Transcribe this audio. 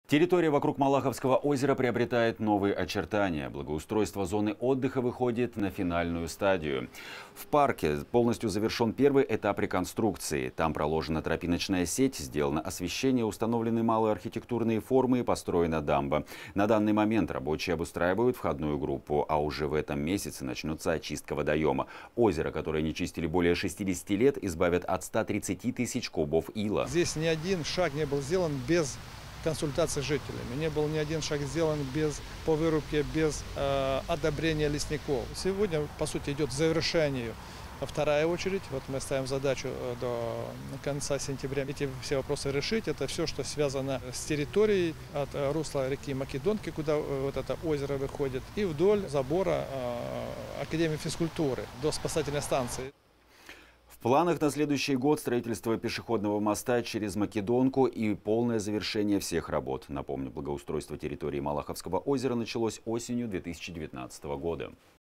Территория вокруг Малаховского озера приобретает новые очертания. Благоустройство зоны отдыха выходит на финальную стадию. В парке полностью завершен первый этап реконструкции. Там проложена тропиночная сеть, сделано освещение, установлены малые архитектурные формы и построена дамба. На данный момент рабочие обустраивают входную группу, а уже в этом месяце начнется очистка водоема. Озеро, которое не чистили более 60 лет, избавят от 130 тысяч кубов ила. Здесь ни один шаг не был сделан без консультации с жителями. Не был ни один шаг сделан по вырубке, без одобрения лесников. Сегодня, по сути, идет к завершению вторая очередь. Вот мы ставим задачу до конца сентября эти все вопросы решить. Это все, что связано с территорией от русла реки Македонки, куда вот это озеро выходит, и вдоль забора Академии физкультуры до спасательной станции. В планах на следующий год строительство пешеходного моста через Македонку и полное завершение всех работ. Напомню, благоустройство территории Малаховского озера началось осенью 2019 года.